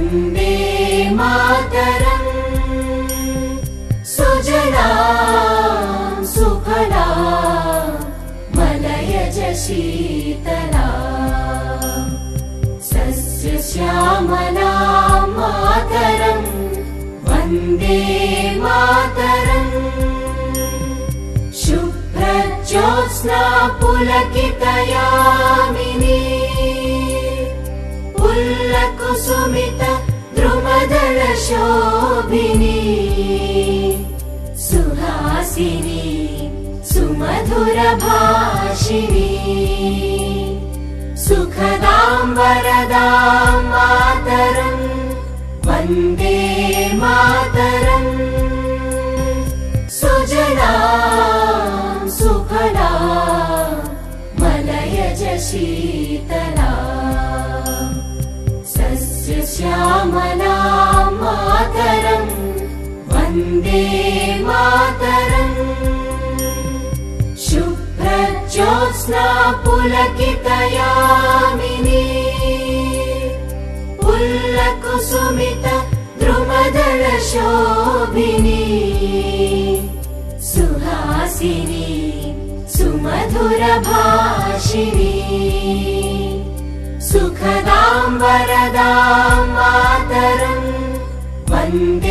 वन्दे मातरम्। सुजलां सुफलां मलयज शीतलां सस्यश्यामलां मातरम् वन्दे मातरम्। शुभ्रज्योत्स्ना पुलकितयामिनी पुल्लकुसुमित द्रुमदलशोभिनी सुहासिनी सुमधुरभाषिणी सुखदां वरदां मातरम् वन्दे मातरम्। सुजलां सुफलां मलयज शीतलां सस्यश्यामलां मातरम् वन्दे मातरम्। शुभ्रज्योत्स्ना पुलकितयामिनी पुल्लकुसुमित द्रुमदलशोभिनी सुहासिनी सुमधुरभाषिणी सुखदां वरदां मातरम् वन्दे